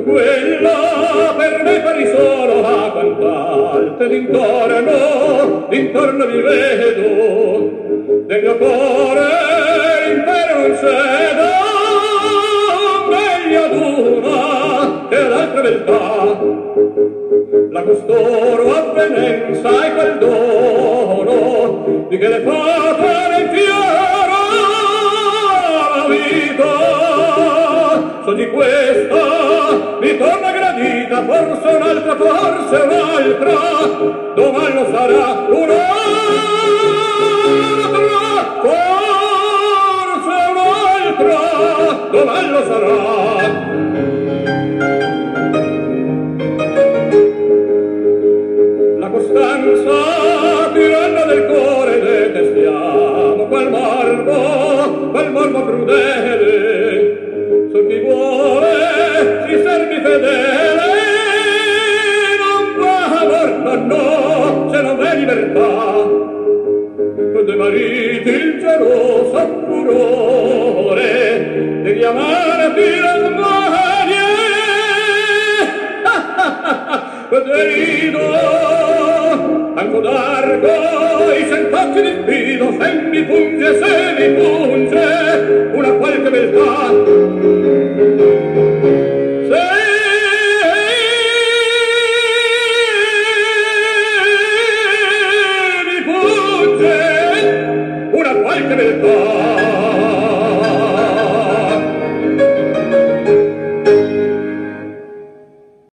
quella per me pari solo a quant'altre d'intorno vi vedo, del mio cuore l'impero non ceda, meglio ad una che ad altra beltà, la costoro avvenenza e quel dono di che le fate nel fiero la vita, so di questa mi torna gradita, forse un'altra, domani lo sarà forse un'altra, domani lo sarà. La costanza, tiranna del cuore, detestiamo quel morbo crudele, sul chi vuole si servi fedele, non va morto, no, se non è libertà. Con dei mariti il geloso furore devi amarti la maglie, vedrino anco d'arco i sentocchi di fido, se mi punge una qualche beltà, se mi punge una qualche beltà.